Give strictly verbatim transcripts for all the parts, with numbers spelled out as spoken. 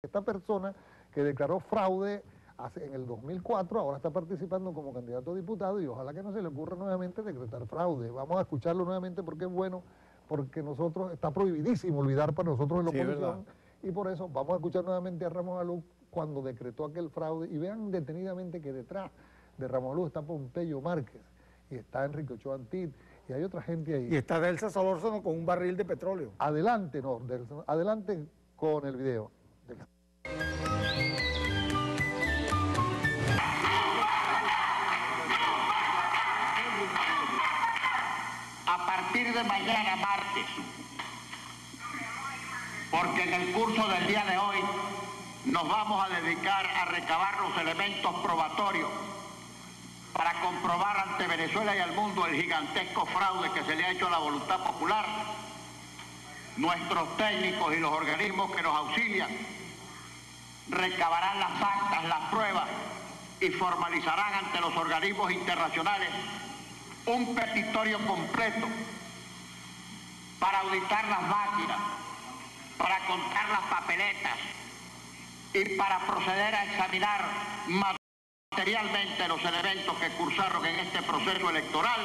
Esta persona que declaró fraude hace, en el dos mil cuatro, ahora está participando como candidato a diputado y ojalá que no se le ocurra nuevamente decretar fraude. Vamos a escucharlo nuevamente porque es bueno, porque nosotros, está prohibidísimo olvidar para nosotros en la sí, oposición, y por eso vamos a escuchar nuevamente a Ramos Alú cuando decretó aquel fraude, y vean detenidamente que detrás de Ramos Alú está Pompeyo Márquez, y está Enrique Ochoa Antit, y hay otra gente ahí. Y está Delsa Solórzano con un barril de petróleo. Adelante, no, Delsa, adelante con el video. A partir de mañana, martes, porque en el curso del día de hoy nos vamos a dedicar a recabar los elementos probatorios para comprobar ante Venezuela y al mundo el gigantesco fraude que se le ha hecho a la voluntad popular. Nuestros técnicos y los organismos que nos auxilian recabarán las actas, las pruebas y formalizarán ante los organismos internacionales un petitorio completo para auditar las máquinas, para contar las papeletas y para proceder a examinar materialmente los elementos que cursaron en este proceso electoral,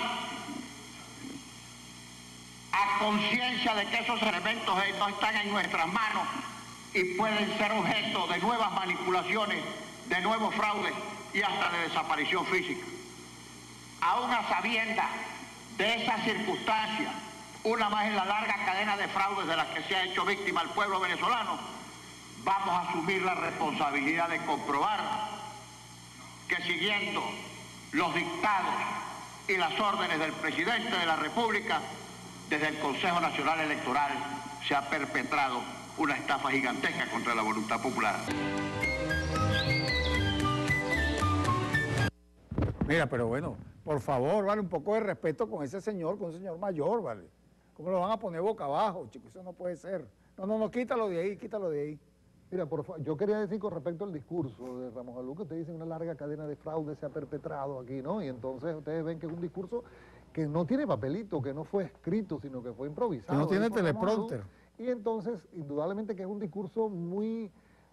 a conciencia de que esos elementos no están en nuestras manos y pueden ser objeto de nuevas manipulaciones, de nuevos fraudes y hasta de desaparición física. Aún a sabiendas de esas circunstancias, una más en la larga cadena de fraudes de las que se ha hecho víctima el pueblo venezolano, vamos a asumir la responsabilidad de comprobar que siguiendo los dictados y las órdenes del presidente de la República, desde el Consejo Nacional Electoral se ha perpetrado una estafa gigantesca contra la voluntad popular. Mira, pero bueno, por favor, vale, un poco de respeto con ese señor, con ese señor mayor, vale. ¿Cómo lo van a poner boca abajo, chicos? Eso no puede ser. No, no, no, quítalo de ahí, quítalo de ahí. Mira, por favor, yo quería decir con respecto al discurso de Ramos Alú, que usted dice una larga cadena de fraude se ha perpetrado aquí, ¿no? Y entonces ustedes ven que es un discurso que no tiene papelito, que no fue escrito, sino que fue improvisado. Que no tiene teleprompter. Y entonces, indudablemente que es un discurso muy,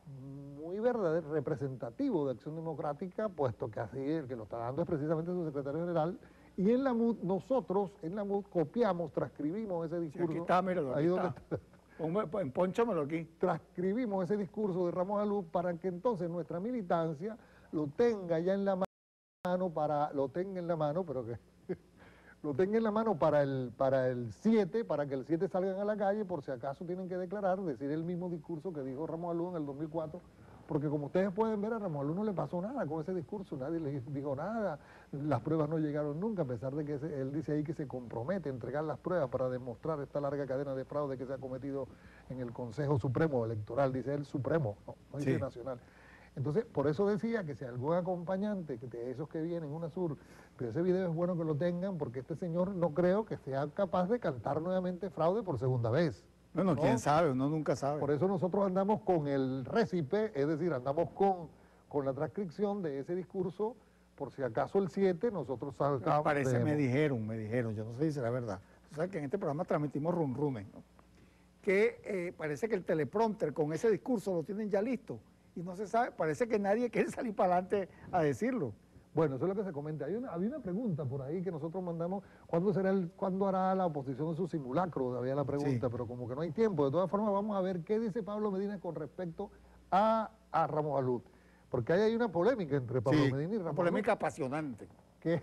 muy verdadero, representativo de Acción Democrática, puesto que así el que lo está dando es precisamente su secretario general. Y en la M U D, nosotros en la M U D copiamos, transcribimos ese discurso. Sí, aquí está, míralo, aquí ahí está. Donde está. Empónchamelo aquí. Transcribimos ese discurso de Ramos Alú para que entonces nuestra militancia lo tenga ya en la mano, para, lo tenga en la mano, pero que lo tenga en la mano para el para el siete, para que el siete salgan a la calle, por si acaso tienen que declarar, decir el mismo discurso que dijo Ramos Alú en el dos mil cuatro, porque como ustedes pueden ver, a Ramos Alú no le pasó nada con ese discurso, nadie le dijo nada, las pruebas no llegaron nunca, a pesar de que ese, él dice ahí que se compromete a entregar las pruebas para demostrar esta larga cadena de fraude que se ha cometido en el Consejo Supremo Electoral, dice él Supremo, no, no dice sí. Nacional. Entonces, por eso decía que si algún acompañante de esos que vienen, UNASUR, pero ese video es bueno que lo tengan, porque este señor no creo que sea capaz de cantar nuevamente fraude por segunda vez. Bueno, ¿no? quién sabe, uno nunca sabe. Por eso nosotros andamos con el récipe, es decir, andamos con, con la transcripción de ese discurso, por si acaso el siete nosotros salgamos. Parece, me dijeron, me dijeron, yo no sé si será verdad. O sea, que en este programa transmitimos rum rumen, ¿no? Que eh, parece que el teleprompter con ese discurso lo tienen ya listo, y no se sabe, parece que nadie quiere salir para adelante a decirlo. Bueno, eso es lo que se comenta. Hay una, había una pregunta por ahí que nosotros mandamos, ¿cuándo será el, cuándo hará la oposición su simulacro? Había la pregunta, sí. Pero como que no hay tiempo. De todas formas, vamos a ver qué dice Pablo Medina con respecto a, a Ramos Alú. Porque ahí hay una polémica entre Pablo sí, Medina y Ramos Alú. Una polémica Alú, apasionante. Que,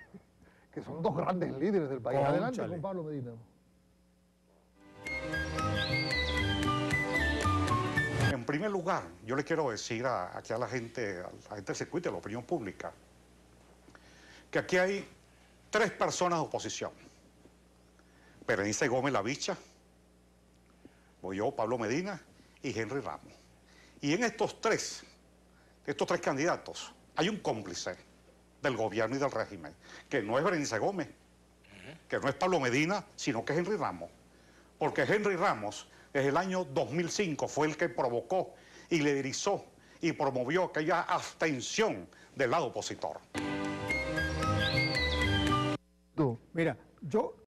que son dos grandes líderes del país. Cónchale. Adelante con Pablo Medina. En primer lugar, yo le quiero decir a, aquí a la gente, a la gente del circuito, a la opinión pública, que aquí hay tres personas de oposición. Berenice Gómez Lavicha, voy yo, Pablo Medina y Henry Ramos. Y en estos tres, estos tres candidatos, hay un cómplice del gobierno y del régimen, que no es Berenice Gómez, que no es Pablo Medina, sino que es Henry Ramos. Porque Henry Ramos, desde el año dos mil cinco, fue el que provocó y liderizó y promovió aquella abstención del lado opositor. Mira, yo